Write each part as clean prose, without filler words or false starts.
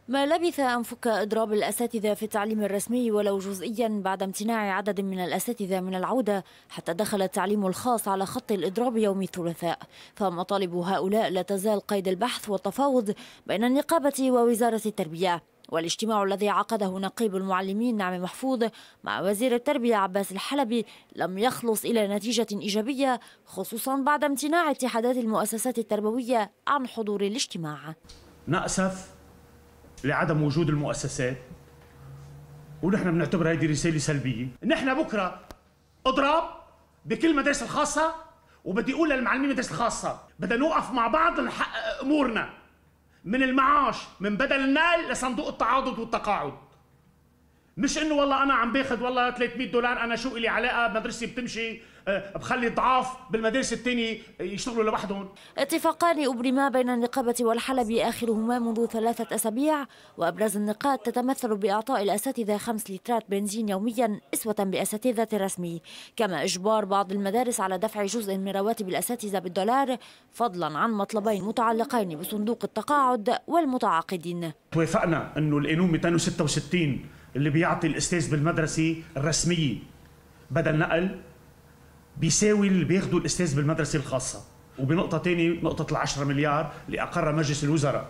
ما لبث أن فك إضراب الأساتذة في التعليم الرسمي ولو جزئيا بعد امتناع عدد من الأساتذة من العودة، حتى دخل التعليم الخاص على خط الإضراب يوم الثلاثاء. فمطالب هؤلاء لا تزال قيد البحث والتفاوض بين النقابة ووزارة التربية. والاجتماع الذي عقده نقيب المعلمين نعم محفوظ مع وزير التربية عباس الحلبي لم يخلص إلى نتيجة إيجابية، خصوصا بعد امتناع اتحادات المؤسسات التربوية عن حضور الاجتماع. نأسف لعدم وجود المؤسسات، ونحن بنعتبر هذه رسالة سلبية. نحن بكره اضراب بكل المدارس الخاصة، وبدي اقول للمعلمين المدارس الخاصة بدنا نوقف مع بعض نحقق امورنا، من المعاش، من بدل المال لصندوق التعاضد والتقاعد. مش انه والله انا عم باخذ والله $300 انا شو الي علاقه، مدرستي بتمشي بخلي ضعاف بالمدارس الثانيه يشتغلوا لوحدهم. اتفاقان أبرما بين النقابة والحلبي آخرهما منذ 3 أسابيع، وأبرز النقاط تتمثل بإعطاء الأساتذة 5 لترات بنزين يوميا أسوة بأساتذة الرسمي، كما إجبار بعض المدارس على دفع جزء من رواتب الأساتذة بالدولار، فضلا عن مطلبين متعلقين بصندوق التقاعد والمتعاقدين. توافقنا انه القانون 266 اللي بيعطي الاستاذ بالمدرسه الرسميه بدل نقل بيساوي اللي بياخده الاستاذ بالمدرسه الخاصه. وبنقطه ثانيه، نقطه ال10 مليار اللي اقرها مجلس الوزراء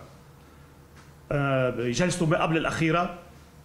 جلسته قبل الاخيره،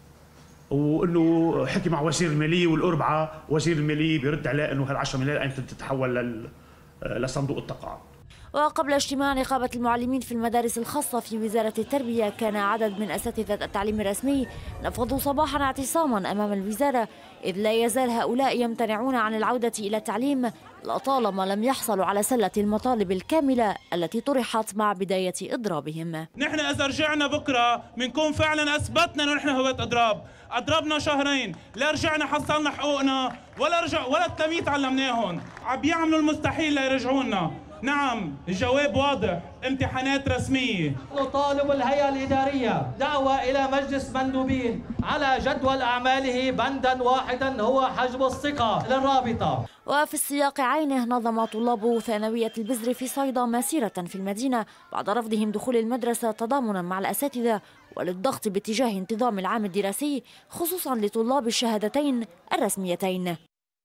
وانه حكي مع وزير الماليه والاربعه وزير الماليه بيرد عليه انه هال10 مليار ايمتى تتحول لصندوق التقاعد. وقبل اجتماع نقابة المعلمين في المدارس الخاصة في وزارة التربية، كان عدد من أساتذة التعليم الرسمي نفضوا صباحا اعتصاما أمام الوزارة، إذ لا يزال هؤلاء يمتنعون عن العودة إلى التعليم لطالما لم يحصلوا على سلة المطالب الكاملة التي طرحت مع بداية إضرابهم. نحن إذا رجعنا بكرة بنكون فعلا أثبتنا أنه نحن هوية إضراب. أضربنا شهرين، لا رجعنا حصلنا حقوقنا ولا التمييز علمناهم، عم بيعملوا المستحيل ليرجعونا. نعم، الجواب واضح، امتحانات رسمية. نطالب الهيئة الإدارية دعوة إلى مجلس مندوبين على جدول أعماله بندا واحدا هو حجب الثقة للرابطة. وفي السياق عينه، نظم طلاب ثانوية البزر في صيدا مسيرة في المدينة بعد رفضهم دخول المدرسة تضامنا مع الأساتذة وللضغط باتجاه انتظام العام الدراسي، خصوصا لطلاب الشهادتين الرسميتين.